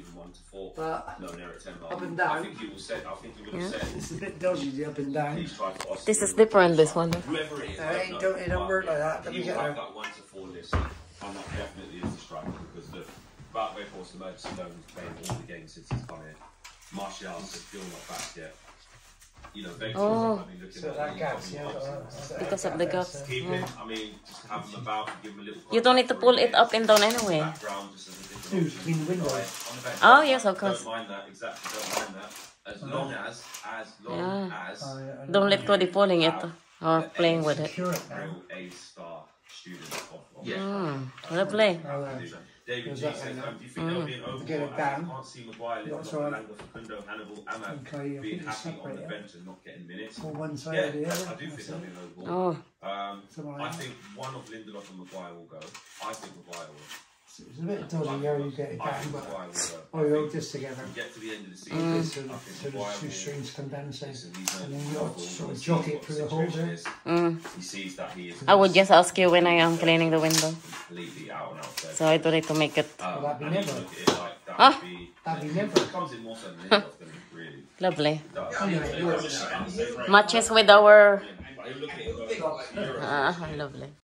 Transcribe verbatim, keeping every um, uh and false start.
even one to four. But no, near at ten. Up and down. I think you will say. I think you would have Yeah. said. It's a bit dodgy, the up and down. Please try to This is different, this one. Whoever it is, No, I it don't, don't, it don't but work like that. Let He me will get have her. that one to four list, and that definitely is the striker because the about way force the most Stone's playing all the games since he's come here. Martial is still not back yet. You know, Vector's Oh. might be looking So at that the gaps, yeah. options. uh, Because of the gaps. Keep him. I mean, just have him about, give him a little. You don't need to pull it up and down anyway. Background, just as a different Dude, option. clean the window. Right, on the bench. Oh, yes, of course. Don't mind that, exactly. Don't mind that. As long as, as long Yeah. as. Oh, yeah, I Don't let Cody pulling it have or the playing A's with it. Secure it now. Real A star student of, of Yeah. Mm, lovely. Oh, uh, David G There's says, that um, do you think there'll be an Get overhaul? it I down. can't see Maguire, That's Lindelof, all right. Malanga, Facundo, Hannibal, Okay, I Amad think being it's happy on separate, the yeah. bench and not getting minutes. Or one side Yeah, or the other. I do think That's there'll it. be an overhaul. Oh, Um, Something I like that. think one of Lindelof and Maguire will go. I think Maguire will. It's a bit dodgy how you get it I down, think but Maguire will go. oh, I you hold think this together. we get to the end of the So, season. so I think the Maguire two will- strings condensing, listen, he's and known then you for got to football, sort of he jock sees it what through the the hole situation there. is. mm. He sees that he is I would just ask you when I am cleaning the window. completely out and out. So I don't need to make it Um, that'd be and you never. look at it like that Ah. would be. That'd be it never. comes in more so than Lindelof than it really lovely. does. Anyway, it works. Matches with our... But you look at it and go, Ah, lovely.